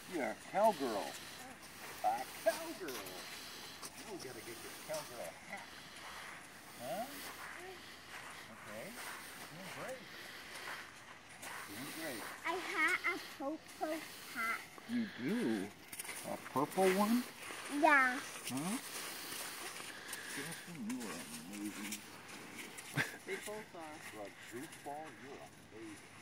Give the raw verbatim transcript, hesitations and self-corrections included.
You're a cowgirl. A cowgirl. You gotta get your cowgirl hat. Huh? Okay. Doing great. Doing great. I had a purple hat. You do? A purple one? Yeah. Huh? Justin, you are amazing. They both are. Like goofball, you're amazing.